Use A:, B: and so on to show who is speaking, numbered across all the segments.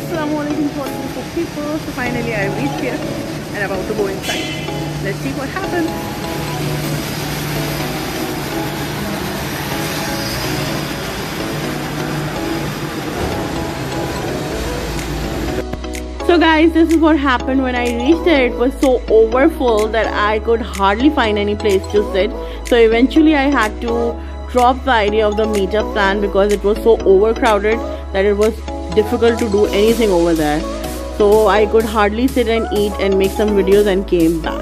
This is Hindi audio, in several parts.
A: Assalamualaikum to all beautiful people. So finally I reached here and about to go inside. Let's see what happens. So guys, this is what happened when I reached there. It was so overfull that I could hardly find any place to sit. So eventually I had to drop the idea of the meetup plan because it was so overcrowded that it was difficult to do anything over there. So I could hardly sit and eat and make some videos and came back.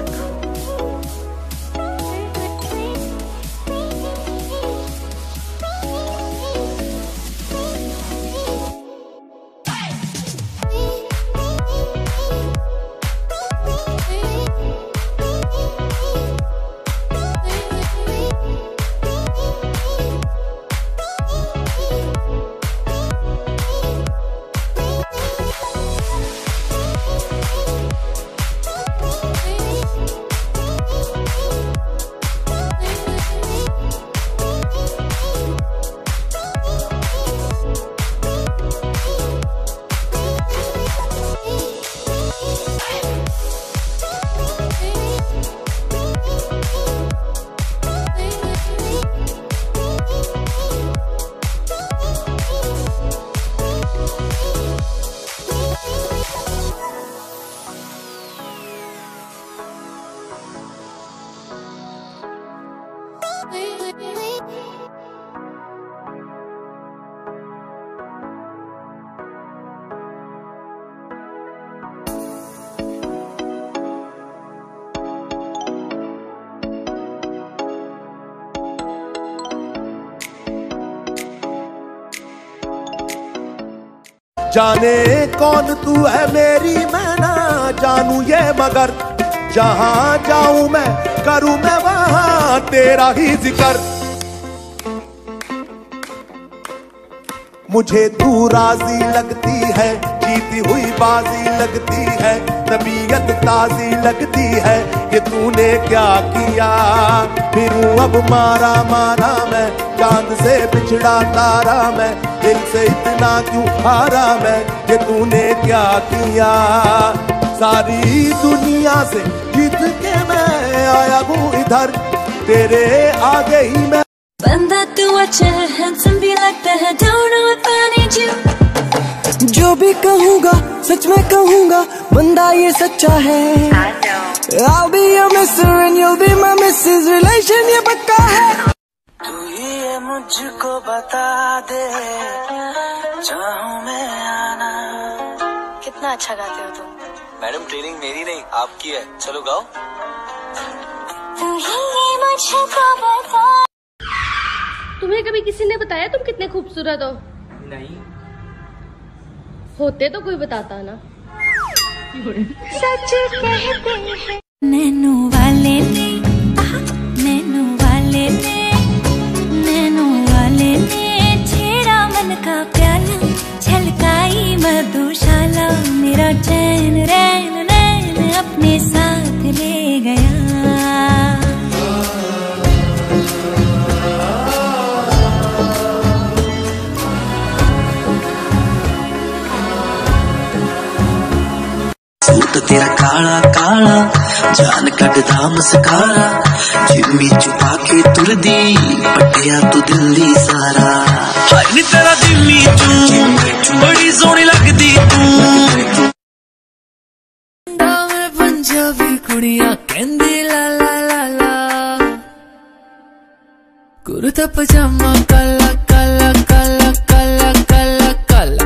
B: जाने कौन तू है मेरी मैं ना जानू ये मगर जहां जाऊं मैं करूं मैं वहां तेरा ही जिक्र। मुझे तू राजी लगती है, जीती हुई बाजी लगती है, तबीयत ताजी लगती है कि तूने क्या किया। फिरूं अब मारा मारा मैं, चांद से बिछड़ा तारा मैं, दिल से इतना क्यों हारा मैं कि तूने क्या किया। सारी दुनिया से जीत के मैं आया हूँ इधर, तेरे आगे ही मैं।
C: बंदा तू अच्छा है, हैंडसम भी लगता है, don't know if I need you।
D: जो भी कहूँगा सच में कहूँगा, बंदा ये सच्चा है। I'll be your mister and you'll be my missus, relation ये पक्का है।
E: तू ही ये मुझको बता दे, चाहूँ मैं आना।
C: कितना अच्छा गाते हो तुम।
E: मैडम ट्रेनिंग मेरी नहीं आपकी है, चलो गाओ।
C: तू ही ये मुझको बता।
F: तुम्हें कभी किसी ने बताया तुम कितने खूबसूरत हो?
E: नहीं।
F: होते तो कोई बताता ना।
C: सच कहते हैं नैनो वाले ने, नैनो वाले ने, नैनो वाले ने छेड़ा मन का प्याला, छलकाई मधुशाला, मेरा चैन रैन नैन अपने साथ ले गया।
G: सूट तेरा काला काला, जान कटदा मस्कारा, जिम्मी छुपा के तुर दी, पटिया तू दिल्ली सारा। हाय नी तेरा जिम्मी चू, बड़ी सोहनी लगदी तू।
D: पंजाबी कुड़ियां कहंदी ला ला ला ला, कुर्ता पजामा काला काला काला काला काला काला।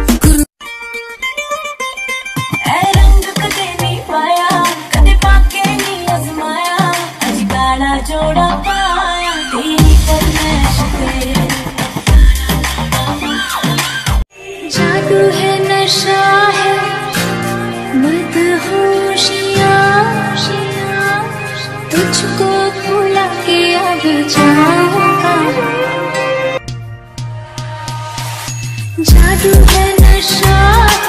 C: जोड़ा पाया तेरी फरमाइश पे, जादू है नशा है मदहोशियाँ, तुझको भुला के अब जाऊंगा। जादू है नशा